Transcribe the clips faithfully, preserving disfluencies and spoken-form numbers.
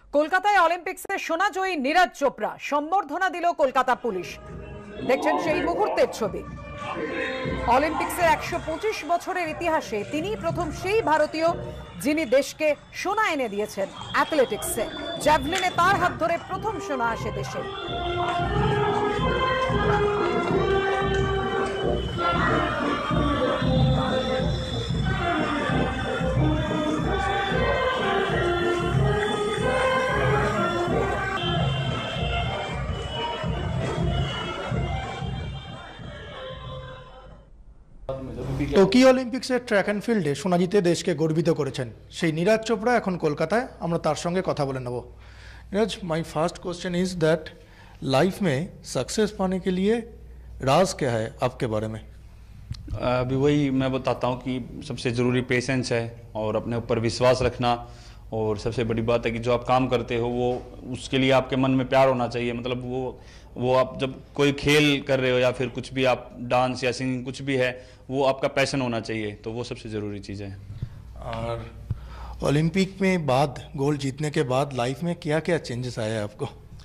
কলকাতায় অলিম্পিক্সে সোনা জয়ী নীরজ চোপড়া সম্বর্ধনা দিল কলকাতা পুলিশ। দেখছেন সেই মুহূর্তের ছবি। অলিম্পিক্সের একশো পঁচিশ বছরের ইতিহাসে তিনি প্রথম সেই ভারতীয় যিনি দেশকে সোনা এনে দিয়েছেন অ্যাথলেটিক্সে। জ্যাভলিনে তার হাত ধরে প্রথম সোনা আসে দেশে। টোকিও অলিম্পিক্সের ট্র্যাক অ্যান্ড ফিল্ডে সোনা জিতে দেশকে গর্বিত করেছেন সেই নীরজ চোপড়া এখন কলকাতায়। আমরা তার সঙ্গে কথা বলে নেব। Neeraj, my first question is that life में सक्सेस पाने के लिए राज क्या है आपके बारे में? अभी वही मैं बताता हूँ कि सबसे ज़रूरी पेशेंस है और अपने ऊपर विश्वास रखना, और सबसे बड़ी बात है कि जो आप काम करते हो वो उसके लिए आपके मन में प्यार होना चाहिए। मतलब वो वो आप जब कोई खेल कर रहे हो या फिर कुछ भी आप डांस या सिंगिंग कुछ भी है, वो आपका पैशन होना चाहिए, तो वो सबसे ज़रूरी चीज़ है। और ओलंपिक में बाद गोल्ड जीतने के बाद लाइफ में क्या क्या चेंजेस आए आपको?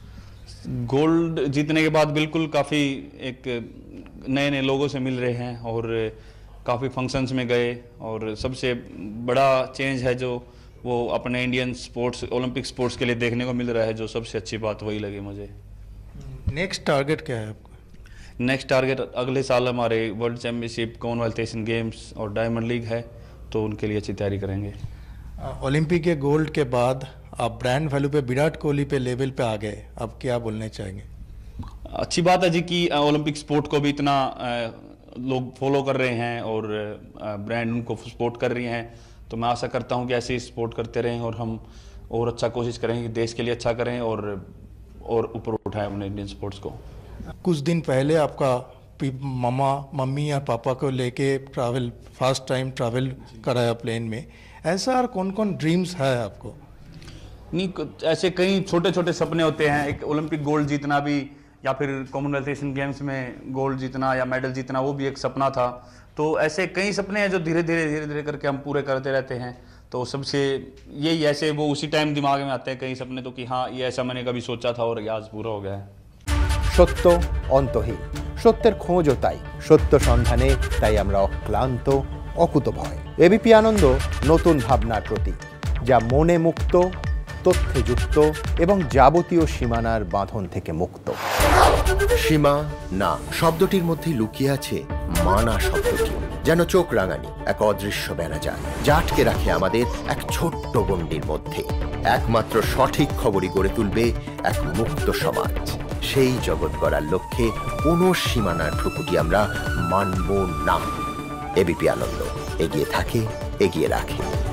गोल्ड जीतने के बाद बिल्कुल काफ़ी एक नए नए लोगों से मिल रहे हैं और काफ़ी फंक्शंस में गए, और सबसे बड़ा चेंज है जो वो अपने इंडियन स्पोर्ट्स ओलंपिक स्पोर्ट्स के लिए देखने को मिल रहा है। जो सबसे अच्छी बात वही लगी मुझे। नेक्स्ट टारगेट क्या है आपको? नेक्स्ट टारगेट अगले साल हमारे world championship, commonwealth Asian games और डायमंड लीग है, तो उनके लिए अच्छी तैयारी करेंगे। ओलंपिक के गोल्ड के बाद आप ब्रांड वैल्यू पे विराट कोहली पे लेवल पे आ गए, अब क्या बोलना चाहेंगे? अच्छी बात है जी कि ओलंपिक स्पोर्ट को भी इतना लोग फॉलो कर रहे हैं और ब्रांड उनको सपोर्ट कर रही हैं, तो मैं आशा करता हूं कि ऐसे ही सपोर्ट करते रहें और हम और अच्छा कोशिश करें कि देश के लिए अच्छा करें और और ऊपर उठाएं अपने इंडियन स्पोर्ट्स को। कुछ दिन पहले आपका मामा मम्मी या पापा को लेके ट्रैवल फर्स्ट टाइम ट्रैवल कराया प्लेन में, ऐसा और कौन कौन ड्रीम्स है आपको? नहीं, ऐसे कई छोटे छोटे सपने होते हैं। एक ओलंपिक गोल्ड जीतना भी, या फिर कॉमनवेल्थ एशियन गेम्स में गोल्ड जीतना या मेडल जीतना, वो भी एक सपना था। तो ऐसे कई सपने हैं जो धीरे धीरे धीरे धीरे करके हम पूरे करते रहते हैं। तो सबसे यही ऐसे वो उसी टाइम दिमाग में आते हैं कई सपने, तो कि हाँ ये ऐसा मैंने कभी सोचा था और ये आज पूरा हो गया है। সত্য অন্তহীন, সত্যের খোঁজও তাই, সত্য সন্ধানে তাই আমরা অক্লান্ত অকুতভয়। এবিপি আনন্দ নতুন ভাবনার প্রতীক, যা মনে মুক্ত, তথ্যে যুক্ত এবং যাবতীয় সীমানার বাঁধন থেকে মুক্ত। সীমা না শব্দটির মধ্যে লুকিয়ে আছে মানা শব্দটি, যেন চোখ রাঙানি এক অদৃশ্য বেড়াজাল, যা আটকে রাখে আমাদের এক ছোট্ট গণ্ডির মধ্যে। একমাত্র সঠিক খবরই গড়ে তুলবে এক মুক্ত সমাজ। সেই জগৎ গড়ার লক্ষ্যে কোনো সীমানার ঠুকুটি আমরা মানব না। এবিপি আনন্দ এগিয়ে থাকে, এগিয়ে রাখে।